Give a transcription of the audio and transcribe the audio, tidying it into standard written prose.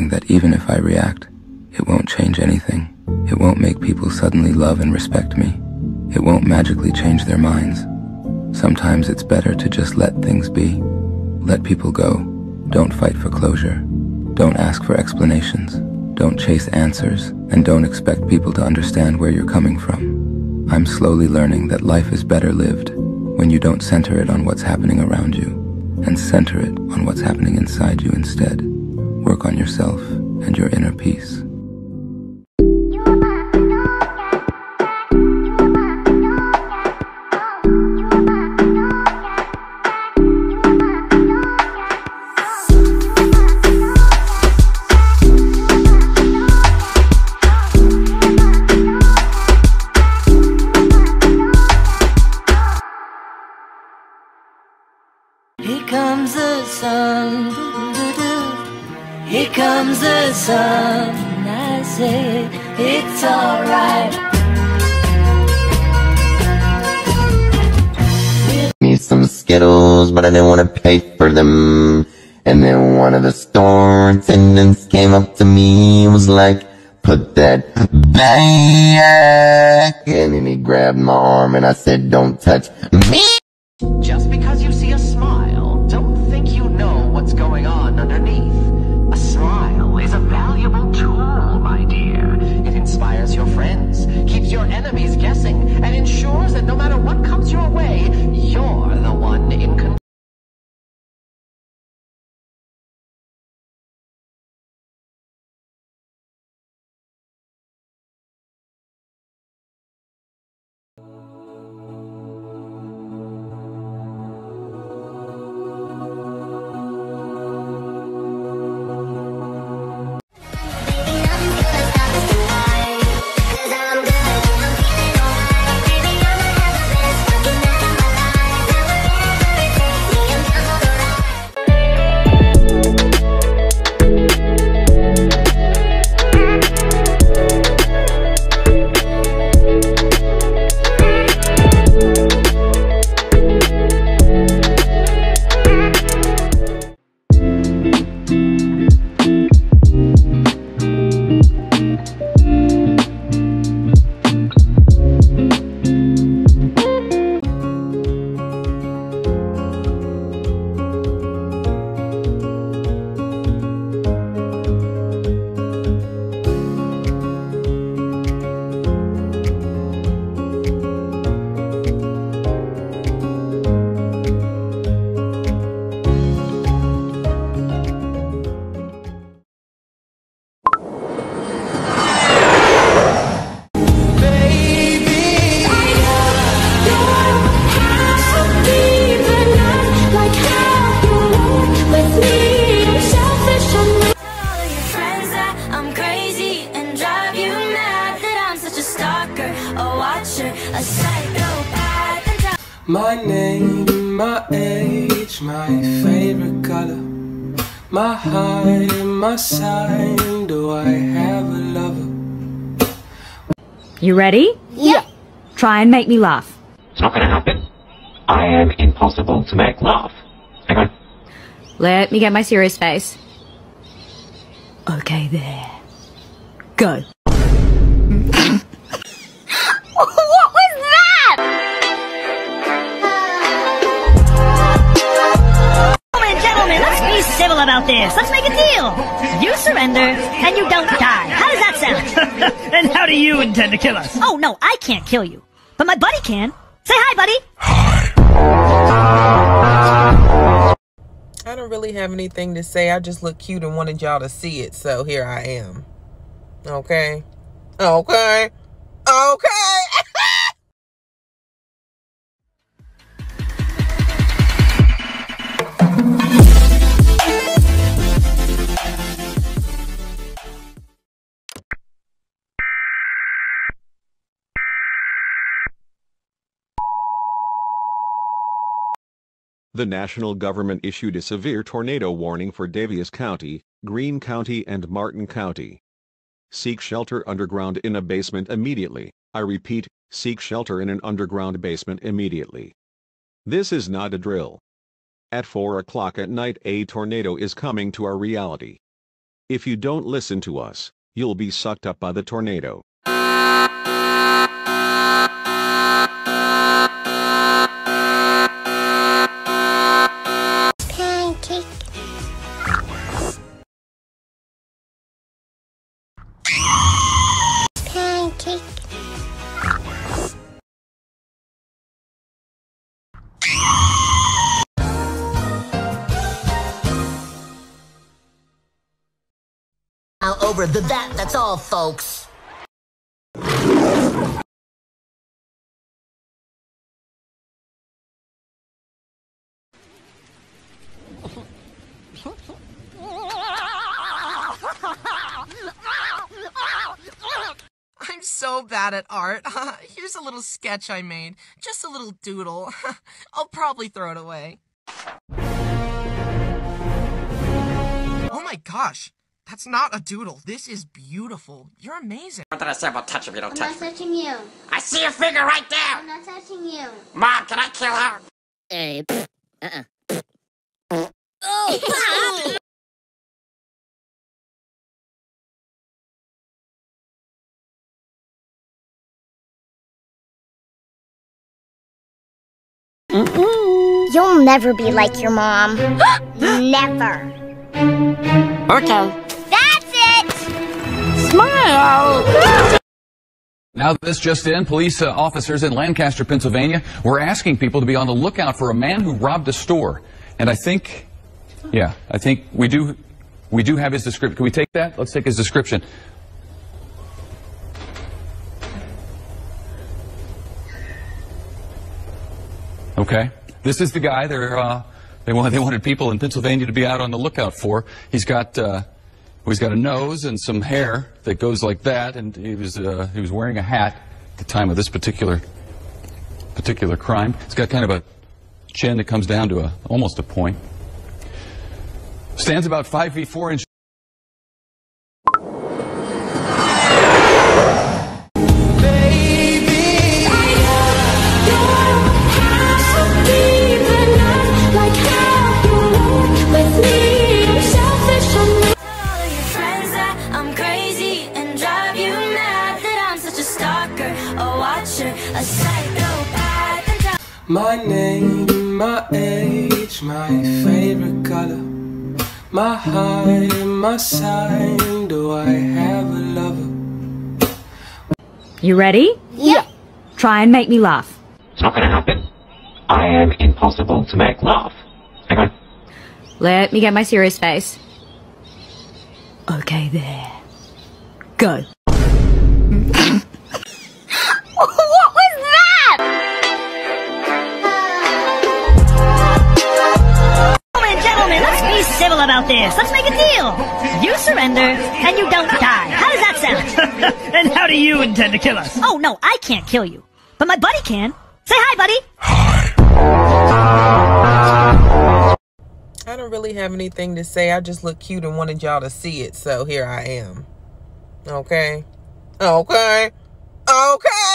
knowing that even if I react, it won't change anything. It won't make people suddenly love and respect me. It won't magically change their minds. Sometimes it's better to just let things be. Let people go. Don't fight for closure. Don't ask for explanations. Don't chase answers, and don't expect people to understand where you're coming from. I'm slowly learning that life is better lived when you don't center it on what's happening around you, and center it on what's happening inside you instead. Work on yourself and your inner peace. Here comes the sun, here comes the sun. I say it's alright. Me some Skittles, but I didn't want to pay for them. And then one of the store attendants came up to me and was like, "Put that back." And then he grabbed my arm and I said, "Don't touch me." Just because you see a smile, don't think you know what's going on underneath. A smile is a valuable tool, my dear. It inspires your friends, keeps your enemies guessing, and ensures that no matter what comes your way, you're the one in control. My name, my age, my favorite color, my height, my sign. Do I have a lover? You ready? Yeah. Try and make me laugh. It's not gonna happen. I am impossible to make laugh. Hang on. Let me get my serious face. Okay, there. Go. What was that? Gentlemen, let's be civil about this. Let's make a deal. You surrender, and you don't die. How does that sound? And how do you intend to kill us? Oh, no, I can't kill you. But my buddy can. Say hi, buddy. I don't really have anything to say. I just look cute and wanted y'all to see it, so here I am. Okay? Okay? Okay! The national government issued a severe tornado warning for Daviess County, Greene County and Martin County. Seek shelter underground in a basement immediately. I repeat, seek shelter in an underground basement immediately. This is not a drill. At 4 o'clock at night, a tornado is coming to our reality. If you don't listen to us, you'll be sucked up by the tornado. Pancake. Pancake. Over that's all, folks. I'm so bad at art. Here's a little sketch I made. Just a little doodle. I'll probably throw it away. Oh my gosh. That's not a doodle. This is beautiful. You're amazing. What did I say about touch if you don't touch me? I'm not touching you. I see your finger right there. I'm not touching you. Mom, can I kill her? Oh! You'll never be like your mom. Never. Okay. That's it! Smile! Now, this just in, police officers in Lancaster, Pennsylvania, were asking people to be on the lookout for a man who robbed a store. And I think we do have his description. Can we take that? Let's take his description. Okay. This is the guy they wanted people in Pennsylvania to be out on the lookout for. He's got a nose and some hair that goes like that, and he was wearing a hat at the time of this particular crime. He's got kind of a chin that comes down to almost a point. Stands about 5 feet 4 inches. My name, my age, my favorite color, my height, my sign. Do I have a lover? You ready? Yeah. Try and make me laugh. It's not gonna happen. I am impossible to make laugh. Hang on. Let me get my serious face. Okay, there. Go. What was that? Gentlemen, let's be civil about this. Let's make a deal. You surrender, and you don't die. How does that sound? And how do you intend to kill us? Oh, no, I can't kill you. But my buddy can. Say hi, buddy. I don't really have anything to say. I just look cute and wanted y'all to see it, so here I am. Okay? Okay? Okay!